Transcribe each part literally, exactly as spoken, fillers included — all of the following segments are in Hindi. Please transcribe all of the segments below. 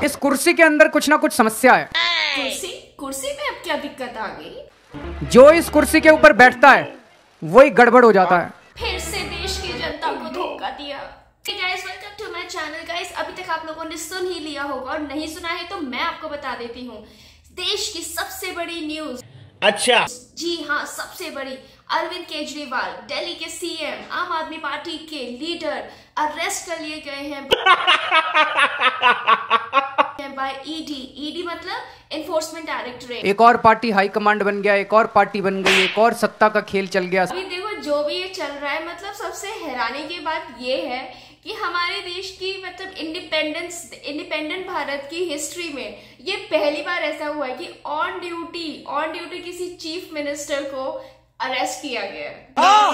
इस कुर्सी के अंदर कुछ ना कुछ समस्या है। कुर्सी कुर्सी में अब क्या दिक्कत आ गई? जो इस कुर्सी के ऊपर बैठता है वही गड़बड़ हो जाता है। फिर से देश की जनता को धोखा दिया। Guys welcome to my channel. Guys अभी तक आप लोगों ने सुन ही लिया होगा और नहीं सुना है तो मैं आपको बता देती हूँ। देश की सबसे बड़ी न्यूज, अच्छा जी हाँ सबसे बड़ी, अरविंद केजरीवाल दिल्ली के सीएम, आम आदमी पार्टी के लीडर अरेस्ट कर लिए गए हैं बाय ईडी। ईडी मतलब एनफोर्समेंट डायरेक्टरेट। एक और पार्टी हाई कमांड बन गया, एक और पार्टी बन गई, एक और सत्ता का खेल चल गया। अभी देखो जो भी ये चल रहा है, मतलब सबसे हैरानी की बात ये है कि हमारे देश की मतलब इंडिपेंडेंस इंडिपेंडेंट भारत की हिस्ट्री में ये पहली बार ऐसा हुआ है कि ऑन ड्यूटी ऑन ड्यूटी किसी चीफ मिनिस्टर को अरेस्ट किया गया है।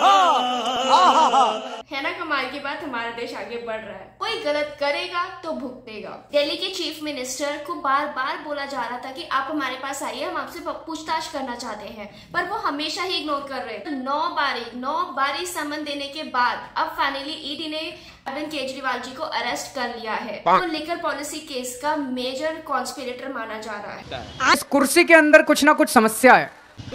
है ना कमाल की बात, हमारा देश आगे बढ़ रहा है। कोई गलत करेगा तो भुगतेगा। दिल्ली के चीफ मिनिस्टर को बार बार बोला जा रहा था कि आप हमारे पास आइए, हम आपसे पूछताछ करना चाहते हैं, पर वो हमेशा ही इग्नोर कर रहे थे। नौ बारी नौ बारी समन देने के बाद अब फाइनली ईडी ने अरविंद केजरीवाल जी को अरेस्ट कर लिया है। तो लिकर पॉलिसी केस का मेजर कॉन्स्पिरेटर माना जा रहा है। इस कुर्सी के अंदर कुछ ना कुछ समस्या है।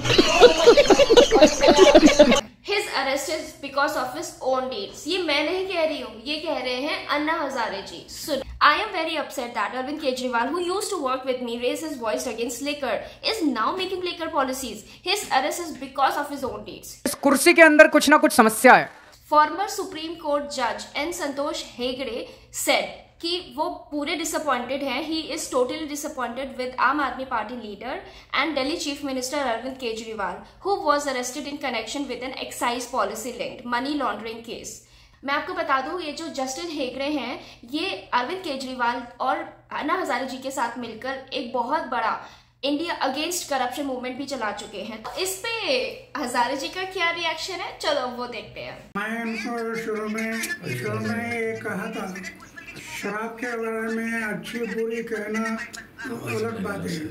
His arrest is because of his own deeds. ये मैं नहीं कह रही हूँ, ये कह रहे हैं अन्ना हजारे जी। सुन, I am very upset that Arvind Kejriwal, who used to work with me, raised his voice against liquor, is now making liquor policies. His arrest is because of his own deeds. इस कुर्सी के अंदर कुछ ना कुछ समस्या है। Former Supreme Court Judge N. Santosh Hegde said कि वो पूरे डिसअपॉइंटेड हैं। He is totally disappointed with Aam Aadmi Party leader and Delhi chief minister Arvind Kejriwal, who was arrested in connection with an excise policy linked money laundering case. मैं आपको बता दूं, ये जो जस्टिस हेगड़े हैं, ये अरविंद केजरीवाल और अन्ना हजारे जी के साथ मिलकर एक बहुत बड़ा इंडिया अगेंस्ट करप्शन मूवमेंट भी चला चुके हैं। तो इस पे हजारे जी का क्या रिएक्शन है, चलो वो देखते हैं। मैं उनको शुरू में शुरू में ये कहा था, शराब के बारे में अच्छी बुरी कहना अलग बात है।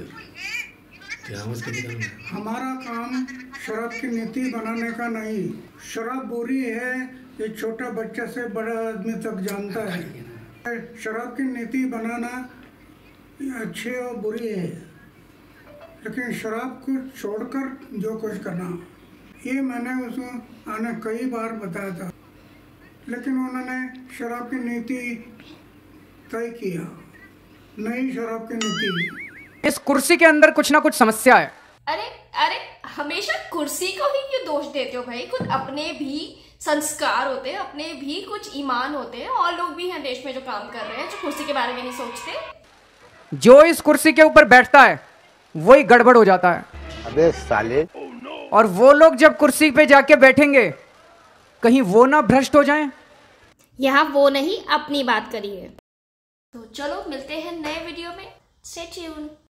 हमारा काम शराब की नीति बनाने का नहीं। शराब बुरी है ये छोटा बच्चा से बड़ा आदमी तक जानता है। शराब की नीति बनाना अच्छी और बुरी है, लेकिन शराब को छोड़कर जो कुछ करना, ये मैंने उसको आने कई बार बताया था, लेकिन उन्होंने शराब की नीति तय किया, नई शराब की नीति। इस कुर्सी के अंदर कुछ ना कुछ समस्या है। अरे अरे हमेशा कुर्सी को ही क्यों दोष देते हो भाई? कुछ अपने भी संस्कार होते हैं, अपने भी कुछ ईमान होते हैं, और लोग भी हैं देश में जो काम कर रहे हैं, जो कुर्सी के बारे में नहीं सोचते। जो इस कुर्सी के ऊपर बैठता है वही गड़बड़ हो जाता है। अबे साले। और वो लोग जब कुर्सी पे जाके बैठेंगे कहीं वो ना भ्रष्ट हो जाएं। यहाँ वो नहीं, अपनी बात करिए। तो चलो मिलते हैं नए वीडियो में। Stay tuned.